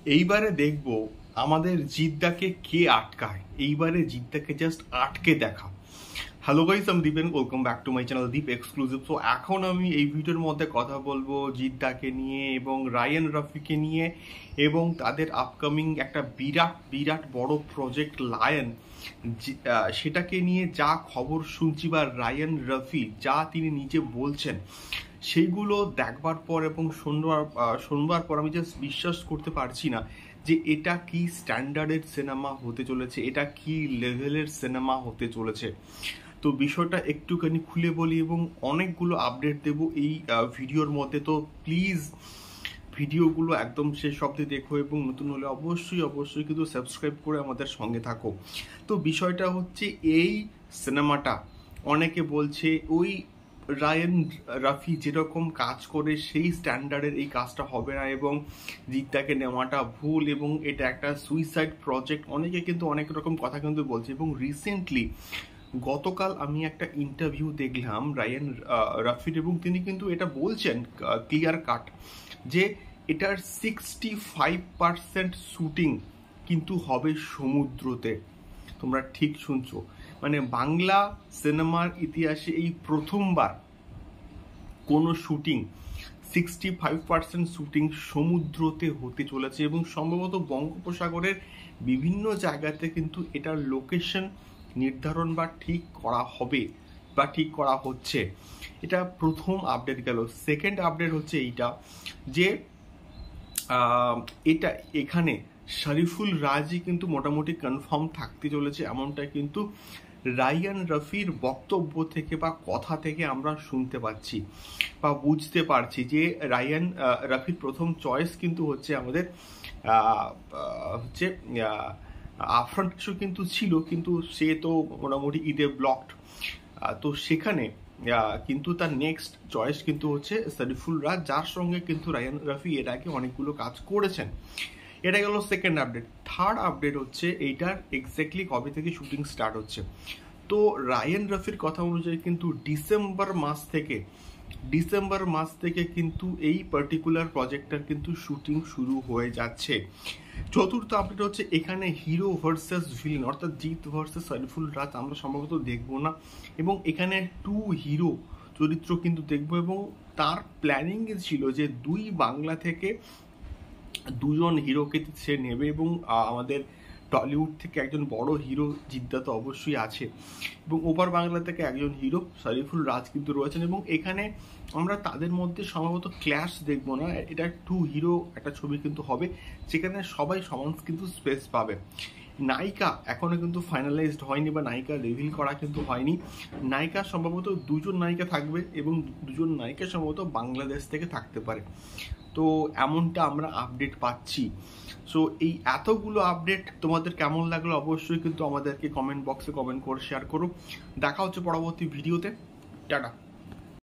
এইবারে দেখব আমাদের জিদ্দাকে কে আটকায়। এইবারে জিদ্দাকে জাস্ট আটকে দেখা। হ্যালো গাইস, আমি Dipen, welcome back to my channel Deep exclusive. তো এখন আমি এই ভিডিওর মধ্যে কথা বলবো জিদ্দাকে নিয়ে এবং রায়ান রাফিকে নিয়ে এবং তাদের আপকামিং একটা বিরাট বড় প্রজেক্ট লায়ন, সেটাকে নিয়ে যা খবর শুনছি বা রায়ান রাফি যা তিনি নিজে বলছেন সেইগুলো দেখবার পর এবং শুনবার পর আমি জাস্ট বিশ্বাস করতে পারছি না যে এটা কি স্ট্যান্ডার্ডের সিনেমা হতে চলেছে, এটা কি লেভেলের সিনেমা হতে চলেছে। তো বিষয়টা একটুখানি খুলে বলি এবং অনেকগুলো আপডেট দেব এই ভিডিওর মধ্যে। তো প্লিজ ভিডিওগুলো একদম শেষ অবধি দেখো এবং নতুন হলে অবশ্যই কিন্তু সাবস্ক্রাইব করে আমাদের সঙ্গে থাকো। তো বিষয়টা হচ্ছে এই সিনেমাটা অনেকে বলছে ওই রায়ান রাফি যেরকম কাজ করে সেই স্ট্যান্ডার্ডের এই কাজটা হবে না এবং জিদ্দাকে নেওয়াটা ভুল এবং এটা একটা সুইসাইড প্রজেক্ট। অনেকে কিন্তু অনেক রকম কথা কিন্তু বলছে এবং রিসেন্টলি গতকাল আমি একটা ইন্টারভিউ দেখলাম রায়ান রাফির এবং তিনি কিন্তু এটা বলছেন ক্লিয়ার কাট যে এটার 65% শুটিং কিন্তু হবে সমুদ্রতে। তোমরা ঠিক শুনছো, মানে বাংলা সিনেমার ইতিহাসে এই প্রথমবার কোনো শুটিং 65% শুটিং সমুদ্রতে হতে চলেছে এবং সম্ভবত বঙ্গোপসাগরের বিভিন্ন জায়গাতে কিন্তু এটার লোকেশন নির্ধারণ বা ঠিক করা হবে বা ঠিক করা হচ্ছে। এটা প্রথম আপডেট গেল। সেকেন্ড আপডেট হচ্ছে এইটা যে এটা এখানে শরীফুল রাজই কিন্তু মোটামুটি কনফার্ম থাকতে চলেছে, এমনটা কিন্তু রায়ান রাফির বক্তব্য থেকে বা কথা থেকে আমরা শুনতে পাচ্ছি বা বুঝতে পারছি যে রায়ান রাফির প্রথম চয়েস কিন্তু হচ্ছে আমাদের হচ্ছে আফরান কিছু কিন্তু ছিল, কিন্তু সে তো মোটামুটি ঈদে ব্লকড। তো সেখানে কিন্তু তার নেক্সট চয়েস কিন্তু হচ্ছে শরীফুল রাজ, যার সঙ্গে কিন্তু রায়ান রাফি এর আগে অনেকগুলো কাজ করেছেন। এটা গেল সেকেন্ড আপডেট। থার্ড আপডেট হচ্ছে এইটার এক্স্যাক্টলি কবে থেকে শুটিং স্টার্ট হচ্ছে। তো রায়ান রাফির কথা অনুযায়ী কিন্তু ডিসেম্বর মাস থেকে কিন্তু এই পার্টিকুলার প্রজেক্টটার কিন্তু শুটিং শুরু হয়ে যাচ্ছে। চতুর্থ আপডেট হচ্ছে এখানে হিরো ভার্সেস ভিলেন, অর্থাৎ জিৎ ভার্সেস শরীফুল রাজ আমরা সম্ভবত দেখবো না এবং এখানে 2 হিরো চরিত্র কিন্তু দেখবো এবং তার প্ল্যানিং ছিল যে দুই বাংলা থেকে দুজন হিরোকে সে নেবে এবং আমাদের টলিউড থেকে একজন বড় হিরো জিদ্দা তো অবশ্যই আছে এবং ওপার বাংলা থেকে একজন হিরো শরীফুল রাজ কিন্তু রয়েছেন এবং এখানে আমরা তাদের মধ্যে সম্ভবত ক্ল্যাশ দেখবো না। এটা 2 হিরো একটা ছবি কিন্তু হবে যেখানে সবাই সমান কিন্তু স্পেস পাবে। নায়িকা এখনো কিন্তু ফাইনালাইজড হয়নি বা নায়িকা রিভিল করা কিন্তু হয়নি। নায়িকা সম্ভবত 2 জন নায়িকা থাকবে এবং 2 জন নায়িকা সম্ভবত বাংলাদেশ থেকে থাকতে পারে। তো এমনটা আমরা আপডেট পাচ্ছি। সো এই এতগুলো আপডেট তোমাদের কেমন লাগলো অবশ্যই কিন্তু আমাদেরকে কমেন্ট বক্সে কমেন্ট করে শেয়ার করো। দেখা হচ্ছে পরবর্তী ভিডিওতে। টাটা।